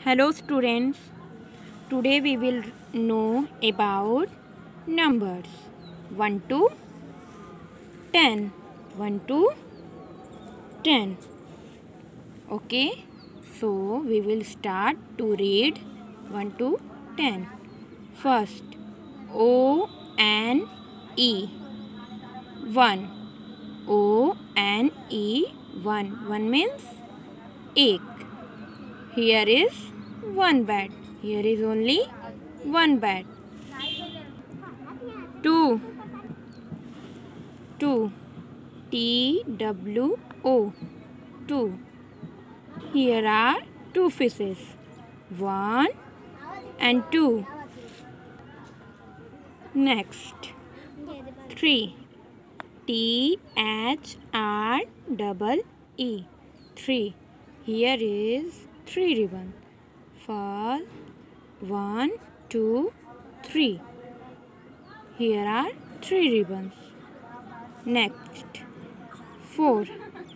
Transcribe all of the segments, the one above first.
Hello students, today we will know about numbers 1 to 10. 1 to 10. Okay, so we will start to read 1 to 10. First, O-N-E 1. O-N-E 1. 1 means egg. Here is one bed. Here is only one bed. 2. 2. T-W-O. 2. Here are two fishes. 1 and 2. Next. 3. T-H-R-E-E. 3. Here is 3 ribbons. For 1, 2, 3. Here are 3 ribbons. Next. 4.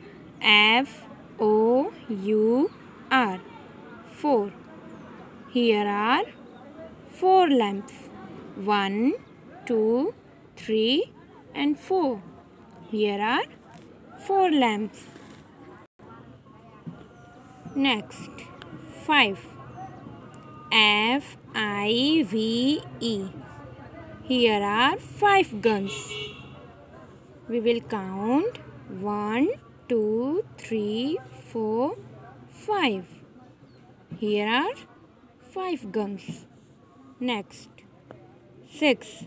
F-O-U-R. 4. Here are 4 lamps. 1, 2, 3 and 4. Here are 4 lamps. Next, 5. F-I-V-E. Here are 5 guns. We will count 1, 2, 3, 4, 5. Here are 5 guns. Next, 6.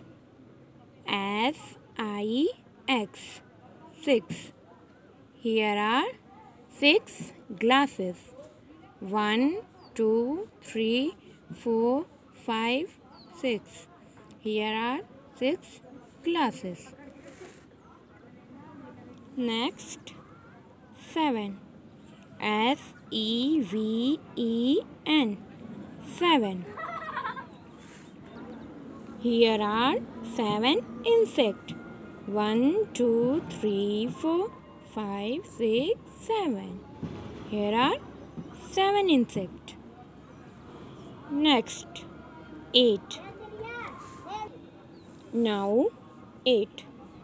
S-I-X. 6. Here are 6 glasses. 1, 2, 3, 4, 5, 6. Here are 6 glasses. Next, 7. S-E-V-E-N. 7. Here are 7 insects. 1, 2, 3, 4, 5, 6, 7. Here are 7 insects. Next, 8. Now, 8.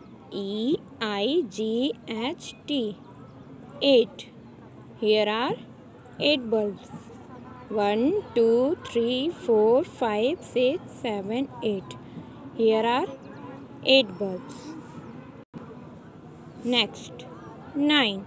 E-I-G-H-T. 8. Here are 8 bulbs. 1, 2, 3, 4, 5, 6, 7, 8. Here are 8 bulbs. Next, 9.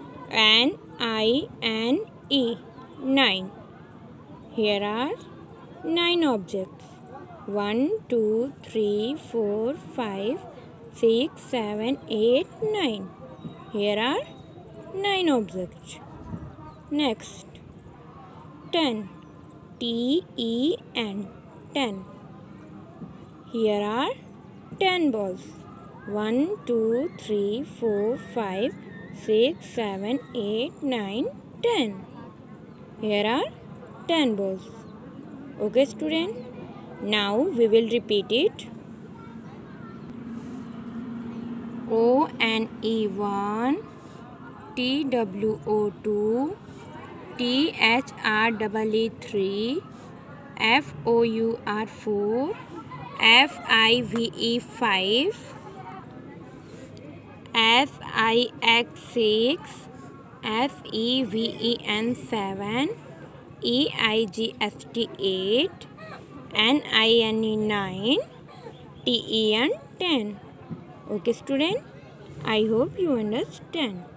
N-I-N-E. 9. Here are 9 objects. 1, 2, 3, 4, 5, 6, 7, 8, 9. Here are 9 objects. Next, 10. T-E-N. 10. Here are 10 balls. 1, 2, 3, 4, 5, 6, 7, 8, 9, 10. Here are 10 balls. Okay, student? Now we will repeat it. O-N-E-1, T-W-O-2, T-H-R-E-E-3, F-O-U-R-4, F-I-V-E-5, S-I-X-6, S-E-V-E-N-7, E-I-G-S-T-8, N-I-N-E-9, T-E-N-10. Okay, student? I hope you understand.